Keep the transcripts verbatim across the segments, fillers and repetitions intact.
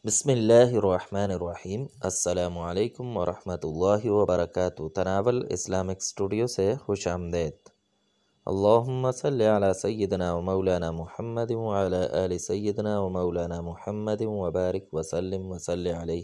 بسم اللہ الرحمن الرحیم۔ السلام علیکم ورحمۃ اللہ وبرکاتہ۔ تناول اسلامک اسٹوڈیو سے خوش آمدید۔ اللہم صلی علی سیدنا و مولانا محمد وعلی آل سیدنا و مولانا محمد وبارک وسلم وصلی علیہ۔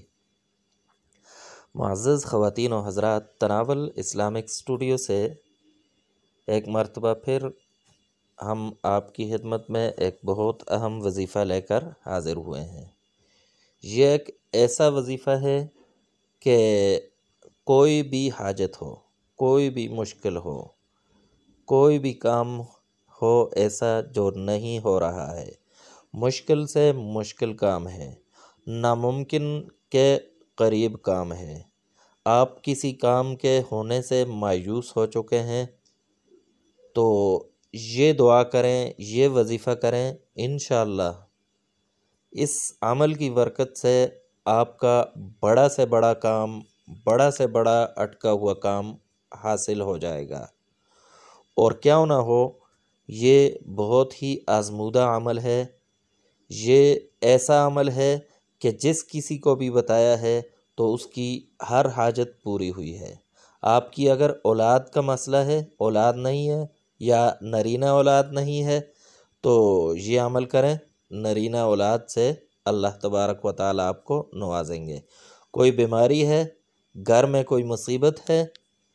معزز خواتین و حضرات، تناول اسلامک اسٹوڈیو سے ایک مرتبہ پھر ہم آپ کی خدمت میں ایک بہت اہم وظیفہ لے کر حاضر ہوئے ہیں۔ یہ ایک ایسا وظیفہ ہے کہ کوئی بھی حاجت ہو، کوئی بھی مشکل ہو، کوئی بھی کام ہو ایسا جو نہیں ہو رہا ہے، مشکل سے مشکل کام ہے، ناممکن کے قریب کام ہے، آپ کسی کام کے ہونے سے مایوس ہو چکے ہیں تو یہ دعا کریں، یہ وظیفہ کریں، انشاءاللہ اس عمل کی برکت سے آپ کا بڑا سے بڑا کام، بڑا سے بڑا اٹکا ہوا کام حاصل ہو جائے گا۔ اور کیوں نہ ہو، یہ بہت ہی آزمودہ عمل ہے، یہ ایسا عمل ہے کہ جس کسی کو بھی بتایا ہے تو اس کی ہر حاجت پوری ہوئی ہے۔ آپ کی اگر اولاد کا مسئلہ ہے، اولاد نہیں ہے یا نرینہ اولاد نہیں ہے تو یہ عمل کریں، نرینہ اولاد سے اللہ تبارک و تعالیٰ آپ کو نوازیں گے۔ کوئی بیماری ہے، گھر میں کوئی مصیبت ہے،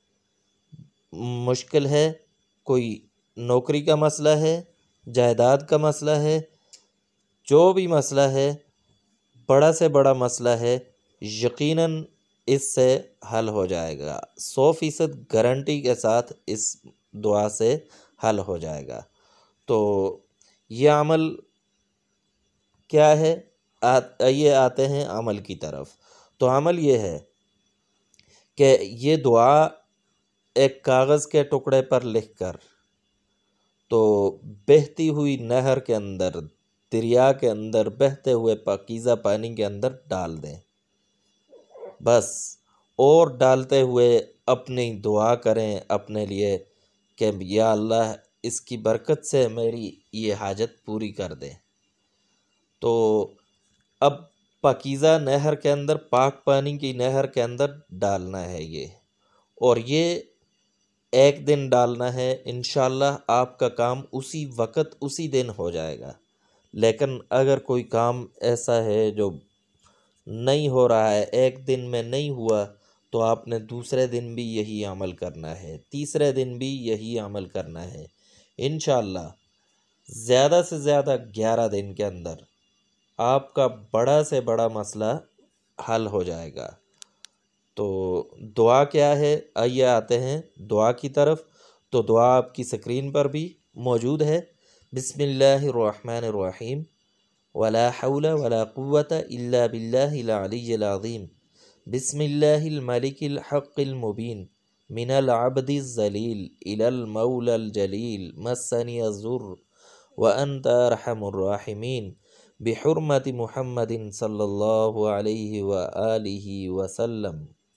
مشکل ہے، کوئی نوکری کا مسئلہ ہے، جائیداد کا مسئلہ ہے، جو بھی مسئلہ ہے، بڑا سے بڑا مسئلہ ہے، یقیناً اس سے حل ہو جائے گا۔ سو فیصد گارنٹی کے ساتھ اس دعا سے حل ہو جائے گا۔ تو یہ عمل کیا ہے؟ آئیے آتے ہیں عمل کی طرف۔ تو عمل یہ ہے کہ یہ دعا ایک کاغذ کے ٹکڑے پر لکھ کر تو بہتی ہوئی نہر کے اندر، دریا کے اندر، بہتے ہوئے پاکیزہ پانی کے اندر ڈال دیں بس۔ اور ڈالتے ہوئے اپنی دعا کریں اپنے لیے کہ یا اللہ اس کی برکت سے میری یہ حاجت پوری کر دے۔ تو اب پاکیزہ نہر کے اندر، پاک پانی کی نہر کے اندر ڈالنا ہے یہ، اور یہ ایک دن ڈالنا ہے، انشاءاللہ آپ کا کام اسی وقت اسی دن ہو جائے گا۔ لیکن اگر کوئی کام ایسا ہے جو نہیں ہو رہا ہے، ایک دن میں نہیں ہوا، تو آپ نے دوسرے دن بھی یہی عمل کرنا ہے، تیسرے دن بھی یہی عمل کرنا ہے۔ انشاءاللہ زیادہ سے زیادہ گیارہ دن کے اندر آپ کا بڑا سے بڑا مسئلہ حل ہو جائے گا۔ تو دعا کیا ہے؟ آئیے آتے ہیں دعا کی طرف۔ تو دعا آپ کی سکرین پر بھی موجود ہے۔ بسم اللہ الرحمن الرحیم۔ ولا حول ولا قوة الا باللہ العلی العظیم۔ بسم اللہ الملک الحق المبین۔ من العبد الذلیل الی المولى الجلیل، مسنی الضر وانت ارحم الراحمین، بحرمت محمد صلی اللہ علیہ وآلہ وسلم،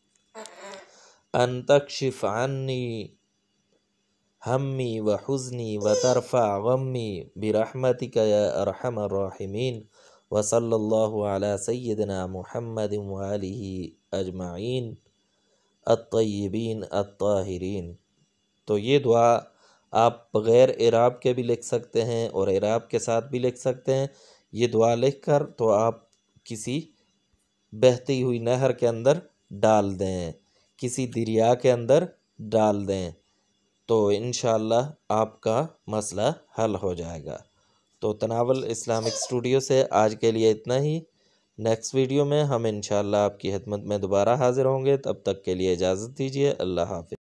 ان تکشف عنی ہمی وحزنی وترفع غمی برحمتک یا ارحم الراحمین، وصلی اللہ علی سیدنا محمد وآلہ اجمعین الطیبین الطاہرین۔ تو یہ دعا آپ بغیر اعراب کے بھی لکھ سکتے ہیں اور اعراب کے ساتھ بھی لکھ سکتے ہیں۔ یہ دعا لکھ کر تو آپ کسی بہتی ہوئی نہر کے اندر ڈال دیں، کسی دریا کے اندر ڈال دیں، تو انشاءاللہ آپ کا مسئلہ حل ہو جائے گا۔ تو تناول اسلامک اسٹوڈیو سے آج کے لیے اتنا ہی۔ نیکسٹ ویڈیو میں ہم انشاءاللہ آپ کی خدمت میں دوبارہ حاضر ہوں گے۔ تب تک کے لیے اجازت دیجیے۔ اللہ حافظ۔